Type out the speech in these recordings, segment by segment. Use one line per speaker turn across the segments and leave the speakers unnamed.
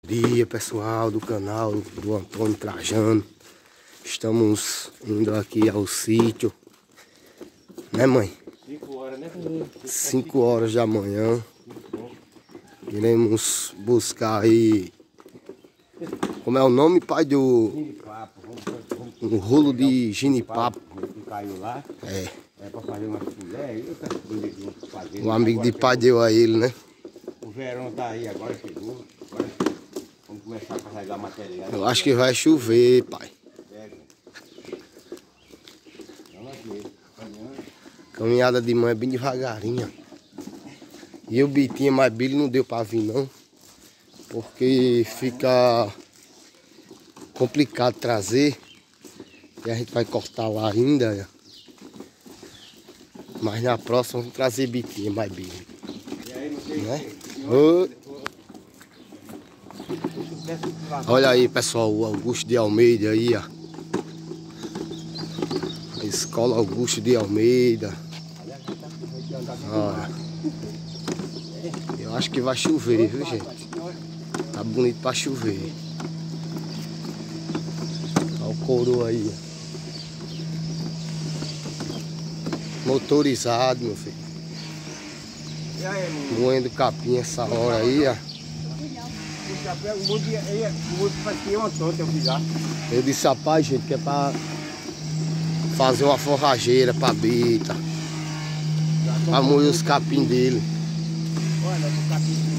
Dia pessoal do canal do Antônio Trajano. Estamos indo aqui ao sítio, né mãe?
5 horas, né?
5 horas da manhã. Iremos buscar aí, como é o nome, pai, do...
Ginipapo.
Um rolo de ginipapo.
Que caiu lá.
É,
É pra fazer uma filé. Eu tô fazendo.
um amigo de pai deu a ele, né?
O verão tá aí agora, chegou. Agora vamos começar a carregar material.
Eu acho que vai chover, pai.
Vamos aqui.
Caminhada de mãe é bem devagarinha. E o Bitinho, mas Billy não deu pra vir não. Porque fica complicado trazer. E a gente vai cortar lá ainda. Mas na próxima vamos trazer Bitinho, mais Billy. Né? Olha aí, pessoal, o Augusto de Almeida aí, ó. A escola Augusto de Almeida. Olha. Eu acho que vai chover, viu, gente? Tá bonito pra chover. Olha o coroa aí, ó. Motorizado, meu filho. Moendo capim essa hora aí, ó. Eu disse, rapaz, gente, que é pra fazer uma forrageira pra bita. Pra moer os capim dele.
Olha, o capim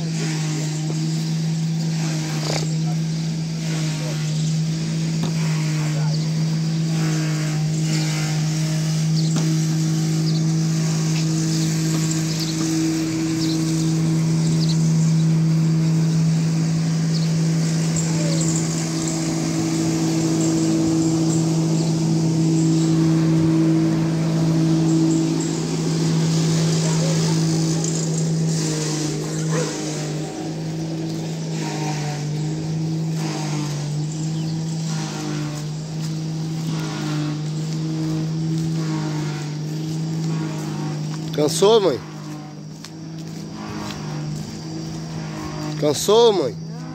Cansou, mãe? Cansou, mãe?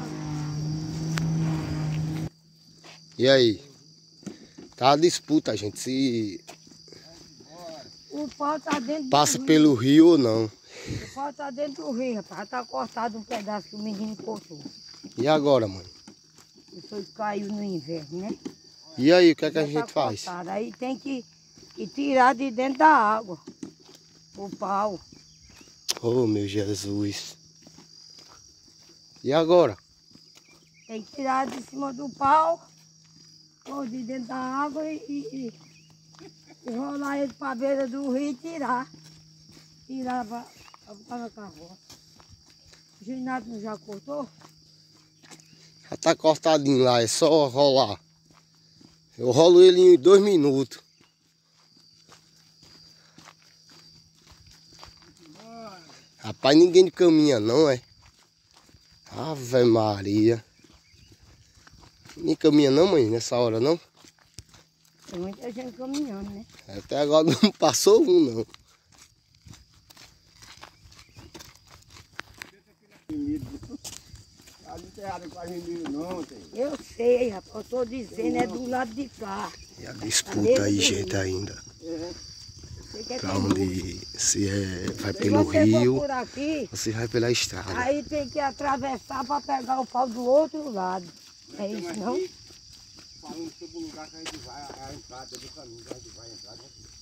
E aí? Tá a disputa, gente, se
o pau tá dentro
passa
do
pelo rio ou não.
rio. O pau tá dentro do rio, rapaz. Tá cortado um pedaço que o menino cortou.
E agora, mãe?
Isso aí caiu no inverno, né?
E aí, o que é que a
Já
gente
tá
faz?
cortado. Aí tem que tirar de dentro da água o pau.
Oh, meu Jesus. E agora?
Tem que tirar de cima do pau, pôr de dentro da água e rolar ele pra beira do rio e tirar. Tirar pra botar na carroça. O Ginato não já cortou?
Já tá cortadinho lá, é só rolar. Eu rolo ele em 2 minutos. Rapaz, ninguém caminha não, é? Ave Maria. Nem caminha não, mãe, nessa hora não?
Tem muita gente caminhando, né?
Até agora não passou um, não.
Eu sei, rapaz, eu tô dizendo, é do lado de cá.
E a disputa aí, gente, ainda.
Você quer
Pra
ter
onde se vai
Se
pelo
você for
rio,
por aqui,
você vai pela estrada.
aí tem que atravessar para pegar o pau do outro lado. É isso, não?
falando sobre o lugar que a gente vai, a entrada do caminho que a gente vai entrar.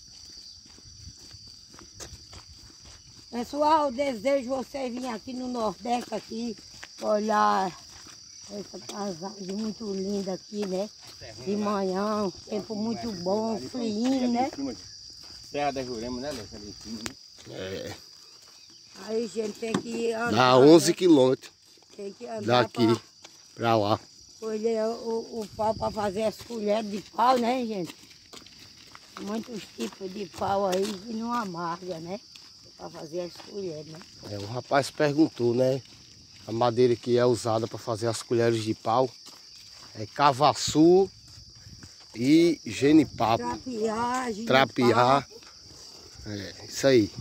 Pessoal, desejo vocês virem aqui no Nordeste, aqui, olhar essa paisagem muito linda aqui, né? De manhã, um tempo muito bom, frio, né?
Serra da Jurema, né, Lúcia? Ali em cima, né?
É,
Aí a gente tem que andar.
dá 11 quilômetros
Tem que andar
daqui pra lá.
colher o pau para fazer as colheres de pau, né, gente? Muitos tipos de pau aí que não amarga, né? Para fazer as colheres, né?
É, o rapaz perguntou, né? A madeira que é usada para fazer as colheres de pau é cavaçu e genipapo. Trapiá. É, isso aí.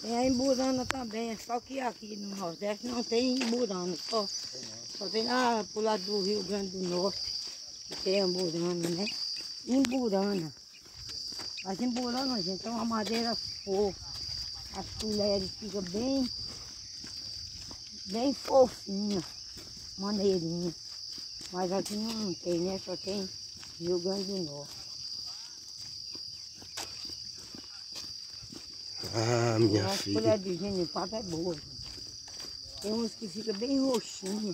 Tem a Imburana também, só que aqui no Nordeste não tem Imburana, só tem lá pro lado do Rio Grande do Norte, que tem Imburana, né? Imburana. Mas Imburana, gente, é uma madeira fofa. As colheres ficam bem fofinhas, maneirinhas. Mas aqui não tem, né? Só tem Rio Grande do Norte.
Ah, minha
As
filha.
colheres de genipapo é boa, gente. Tem uns que ficam bem roxinhos.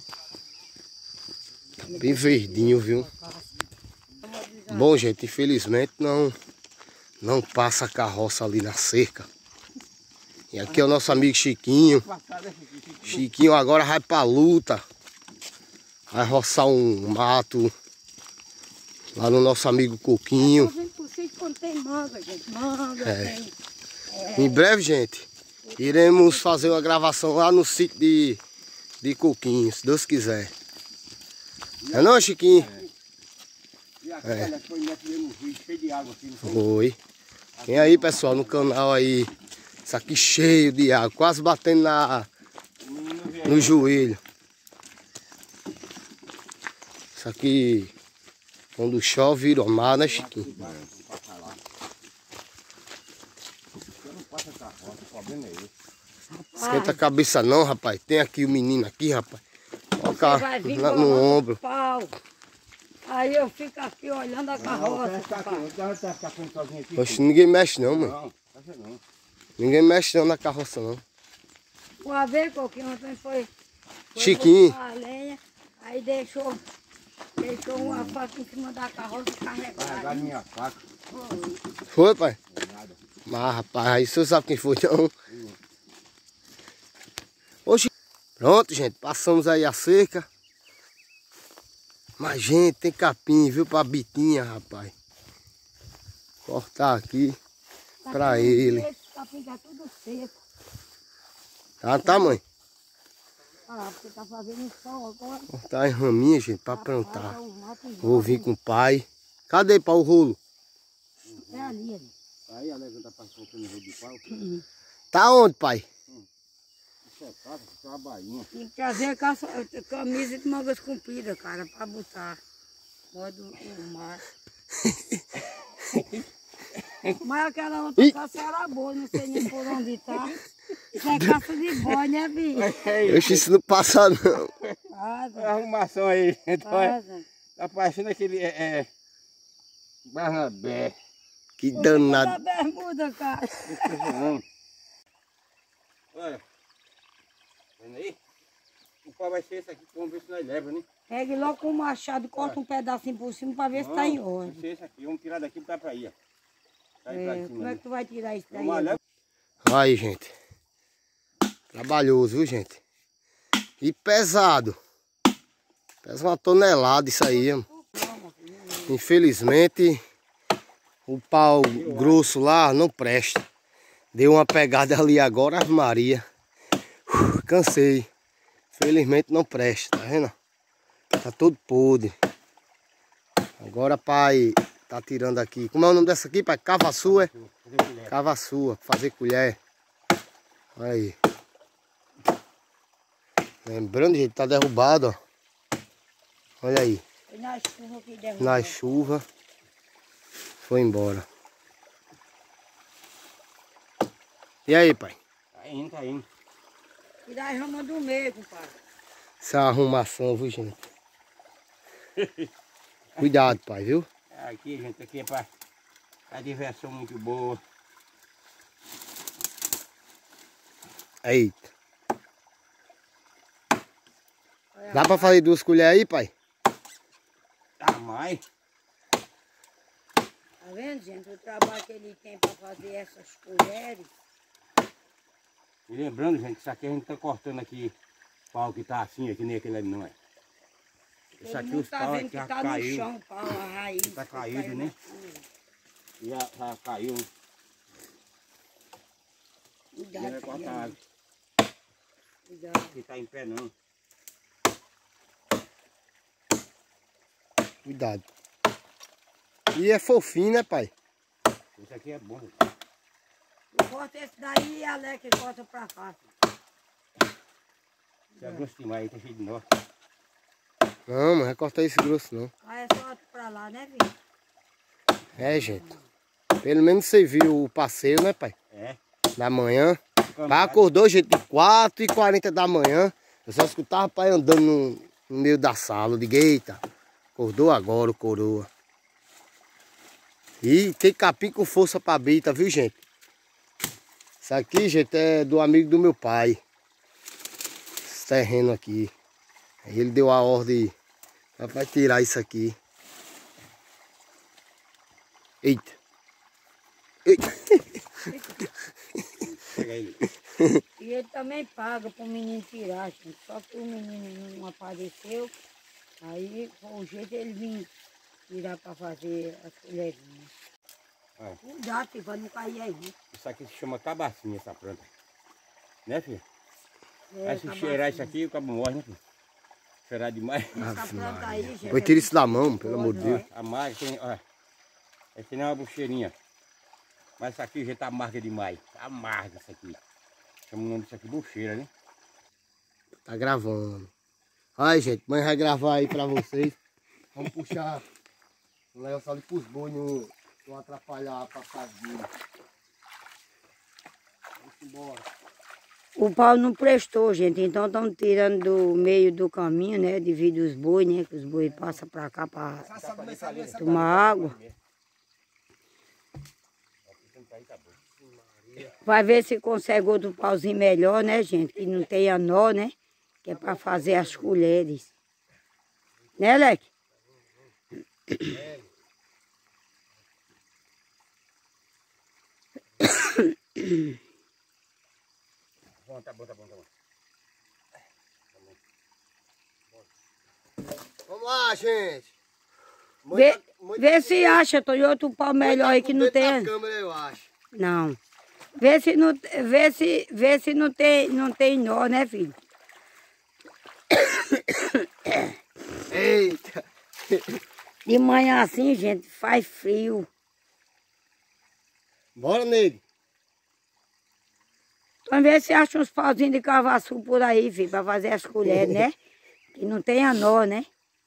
Bem verdinho, viu? Bom, gente, infelizmente não passa a carroça ali na cerca. E aqui é o nosso amigo Chiquinho. Chiquinho agora vai pra luta. Vai roçar um mato lá no nosso amigo Coquinho.
Quando tem manga, gente. Manga, tem.
Em breve, gente, iremos fazer uma gravação lá no sítio de Coquinho, se Deus quiser. É não, Chiquinho?
E aquela foi metendo um rio cheio de água aqui.
Foi. Vem aí, pessoal, no canal aí. Isso aqui cheio de água, quase batendo no joelho. Isso aqui, quando chove, vira o mar, né, Chiquinho? Esquenta a cabeça não, rapaz. Tem aqui o menino aqui, rapaz. Coloca lá no ombro.
Pau. Aí eu fico aqui olhando a carroça.
Oxe, ninguém mexe não, mano.
Não, não.
Ninguém mexe não na carroça não.
Uma vez, Coquinho, ontem foi
Chiquinho.
botar a lenha, aí deixou uma faca em cima da carroça
Carregar
carregada.
minha faca.
Foi, pai? Mas, rapaz, aí você sabe quem foi, não? Oxe. Pronto, gente, passamos aí a cerca. Mas, gente, tem capim, viu, pra bitinha, rapaz. Cortar aqui pra ele.
Esse capim tá tudo seco.
Tá, mãe?
Ah, porque tá fazendo sol agora.
Cortar as raminhas, gente, pra plantar.
Tá um mato
Vou vir com o pai. Cadê, pai, o rolo?
É ali.
Aí a levanta para colocando no rolo de pau.
Tá onde, pai?
Isso é casa, isso é uma bainha.
Tem que trazer camisa de mangas compridas, cara, pra botar. Pode o mar. Mas aquela outra caça era boa, não sei nem por onde tá. Isso é caça de boi, né, bicho?
Oxe, isso não passa não.
Passa,
Arrumação aí. Então
passa.
tá parecendo aquele Barnabé.
Que
Você
danado.
tá bermuda, cara.
Olha. Vendo aí? O pau vai ser esse aqui, vamos ver se nós leva, né?
Pegue logo com o machado, corta um pedacinho por cima pra ver se tá em
Vai
ordem.
ser esse aqui, vamos tirar daqui pra pra aí, ó. Tá aí pra cima,
Como é que tu vai tirar isso daí?
vamos lá.
Aí, gente. Trabalhoso, viu, gente? E pesado. Pesa 1 tonelada isso aí, ó. Infelizmente, o pau grosso lá não presta. Deu uma pegada ali agora, Ave Maria. Cansei. Infelizmente não presta, tá vendo? Tá todo podre. Agora, pai, tá tirando aqui. Como é o nome dessa aqui, pai? Cavaçu, é? Cavaçu, fazer colher. Olha aí. Lembrando, gente, tá derrubado, ó. Olha aí.
Foi na chuva que derrubou.
Na chuva. Foi embora. E aí, pai?
Tá indo, tá indo.
Tirar as ramas do meio, compadre.
Essa arrumação, viu, gente? Cuidado, pai, viu?
Aqui, gente, aqui é pra diversão muito boa.
Eita. Dá pra fazer 2 colheres aí, pai?
Tá mais.
Tá vendo, gente? O trabalho que ele tem pra fazer essas colheres.
E lembrando, gente, isso aqui a gente tá cortando aqui pau que tá assim, aqui nem aquele ali não é. Isso
Todo
aqui
mundo
os
tá
pau
vendo que
já
tá
caiu.
no chão, pau, a raiz.
Tá
que
caído,
caiu
né?
na chuva.
Já caiu.
Cuidado,
Já vai cortar
filha.
água.
Cuidado.
Que tá em pé não.
Cuidado. E é fofinho, né, pai?
Isso aqui é bom.
Eu corto esse daí e a Leque corta pra cá.
Se é grosso demais aí, tá cheio de nó.
Não, não vai cortar esse grosso não.
Aí é só pra lá, né, filho?
É, gente. Pelo menos você viu o passeio, né, pai?
É.
Da manhã. Pai acordou, gente, de 4h40 da manhã. Eu só escutava o pai andando no meio da sala. Eu digo, eita, acordou agora o coroa. E tem capim com força pra bita, viu, gente? Isso aqui, gente, é do amigo do meu pai. Esse terreno aqui. Aí ele deu a ordem, vai tirar isso aqui. Eita. Eita.
Pega ele.
E ele também paga pro menino tirar, gente. Só que o menino não apareceu. Aí, com o jeito, ele vinha tirar pra fazer as colherinhas.
É.
Cuidado, filho, pra não cair aí.
Isso aqui se chama cabacinha, essa planta. Né, filho?
É,
Aí se cheirar isso aqui, o cabo morre, né, filho? Cheirar demais.
essa planta aí, gente.
Foi tirar isso da mão, pelo amor de Deus.
Amarga, tem, ó. É que nem uma bucheirinha. Mas isso aqui já tá amarga demais. Amarga isso aqui. Chama o nome disso aqui bucheira, né?
Tá gravando. Ai, gente, mãe vai gravar aí pra vocês. Vamos puxar o lençol ali pros bois não atrapalhar a passadinha. Vamos embora.
O pau não prestou, gente. Então estão tirando do meio do caminho, né? Devido os bois, né? Que os bois passam pra cá pra tomar água. Vai ver se consegue outro pauzinho melhor, né, gente? Que não tenha nó, né? Que é pra fazer as colheres. Né, Leque?
Bom, tá bom, tá bom, tá bom.
Vamos lá, gente.
Vê se acha, tem outro pau melhor aí que não tem.
Câmera, eu acho.
Não. Vê se não tem nó, né, filho?
Eita.
De manhã assim, gente, faz frio.
Bora, nego.
Então vê se acha uns pauzinhos de cavaçu por aí, filho, pra fazer as colheres, né? Que não tenha nó, né?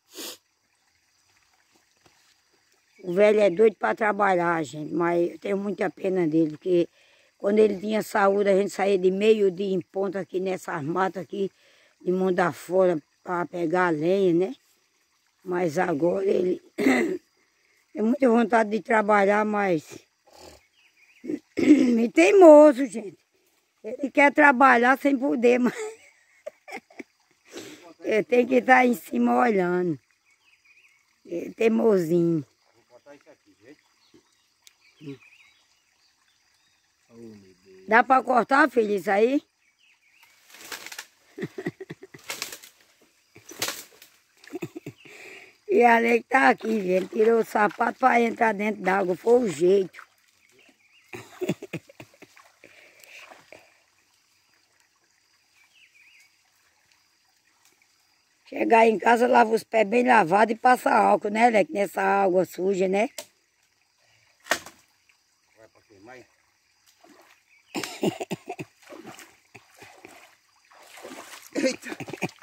O velho é doido para trabalhar, gente, mas eu tenho muita pena dele, porque quando ele tinha saúde, a gente saía de meio-dia em ponta aqui nessas matas aqui, de mundo afora, para pegar a lenha, né? Mas agora ele tem muita vontade de trabalhar, mas e teimoso, gente. Ele quer trabalhar sem poder, mas ele tem que estar em cima olhando. Ele é teimosinho. Dá para cortar, filho, isso aí? E a lei tá aqui, gente. Tirou o sapato para entrar dentro d'água. Foi o jeito. Chegar em casa, lava os pés bem lavados e passa álcool, né, Leque? Nessa água suja, né?
Vai pra queimar aí?
Eita.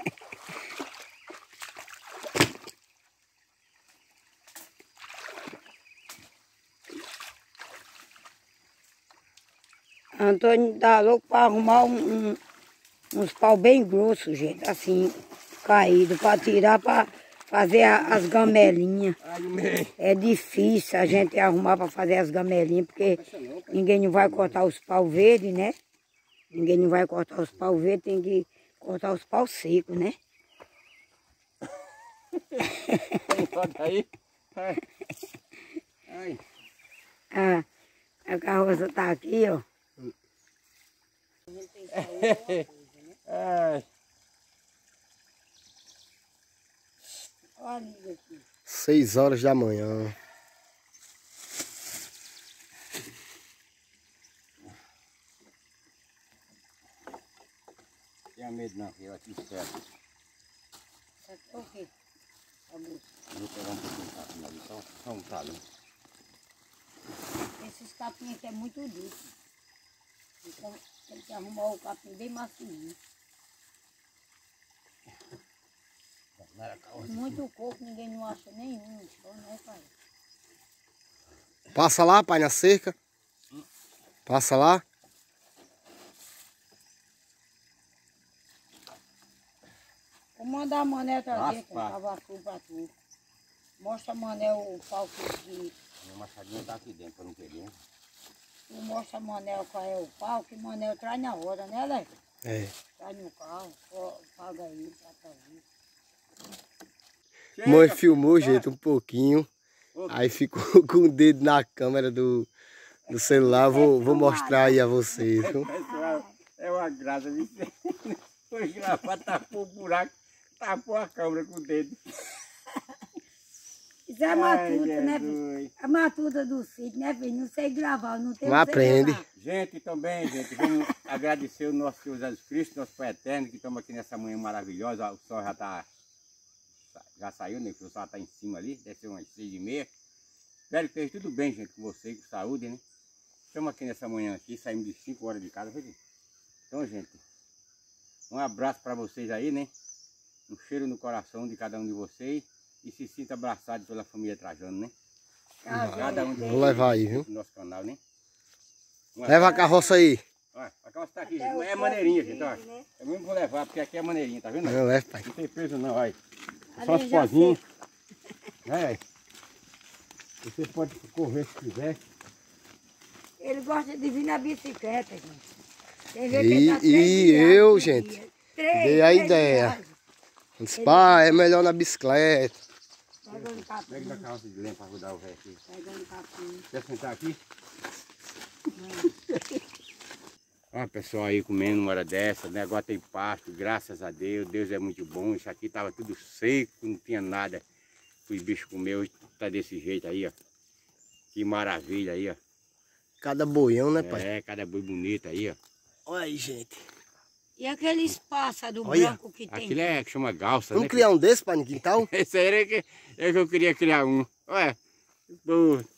Antônio tá louco para arrumar uns pau bem grossos, gente, assim, caído, para tirar, para fazer as gamelinhas. É difícil a gente arrumar para fazer as gamelinhas, porque ninguém não vai cortar os pau verdes, né? Ninguém não vai cortar os pau verdes, tem que cortar os pau secos, né?
Corta aí. Ai.
A carroça tá aqui, ó.
Ai.
Olha isso aqui.
6h da manhã.
Tenha medo não, eu aqui espero.
Isso aqui é o quê?
Eu vou pegar um pouquinho de capim ali, só um talho.
Esses capim aqui é muito duro. Então, tem que arrumar o capim bem macio. Muito coco, ninguém não acha nenhum, então, né, pai?
Passa lá, pai, na cerca. Passa lá.
Vou mandar a Mané trazer,
Raspa.
cavacu pra tu. Mostra a Mané o pau que...
Minha machadinha tá aqui dentro, pra não perder.
Tu mostra a Manel qual é o pau, que Manel traz na roda, né, Léo?
É.
Traz no carro, paga aí, pra vir.
Mãe filmou, gente, um pouquinho. Aí ficou com o dedo na câmera do celular. Vou mostrar aí a vocês. Viu?
Pessoal, é uma graça, viu? Foi gravar, tapou o buraco, tapou a câmera com o dedo.
Isso é matuta, né, filho? A matuta do sítio, né, filho? Não sei gravar, não tem.
Não aprende.
Gente, também, gente, vamos agradecer o nosso Senhor Jesus Cristo, nosso Pai Eterno, que estamos aqui nessa manhã maravilhosa. O sol já saiu, né? O sol está em cima ali, deve ser umas 6h30. Espero que esteja tudo bem, gente, com você, com saúde, né? Estamos aqui nessa manhã aqui, saímos de 5 horas de casa, viu? Então, gente, um abraço para vocês aí, né? Um cheiro no coração de cada um de vocês. E se sinta abraçado pela família Trajano, né? Cada um de vocês.
Vou levar aí, viu?
No nosso canal, né?
Leva a carroça aí.
Olha, a carroça tá aqui, gente. É maneirinha, gente, olha. Eu mesmo vou levar, porque aqui é maneirinha, tá vendo?
Não leva, pai.
Não tem peso não, olha. É só
Ali
os
já
pozinhos. É. Você pode correr se quiser.
Ele gosta de vir na bicicleta, gente. Tem vez
E-
que ele tá 3
e
dias
eu,
por
gente,
dia.
dei a ideia.
viagens.
Disse, pai, é melhor na bicicleta.
Pegando capim,
Pega da carroça de lenha para rodar o resto aqui.
pegando capim.
Quer sentar aqui? Olha pessoal aí comendo uma hora dessa, né? Agora tem pasto, graças a Deus. Deus é muito bom. Isso aqui tava tudo seco, não tinha nada. Os bichos comeu, tá desse jeito aí, ó. Que maravilha aí, ó.
Cada boião, né, pai?
É, cada boi bonito aí, ó.
Olha aí, gente.
E aqueles pássaros
Olha,
brancos que tem?
Aquilo é que chama galça,
Vamos
né?
criar um desse, pai, no quintal?
Esse aí é que eu queria criar um. Olha,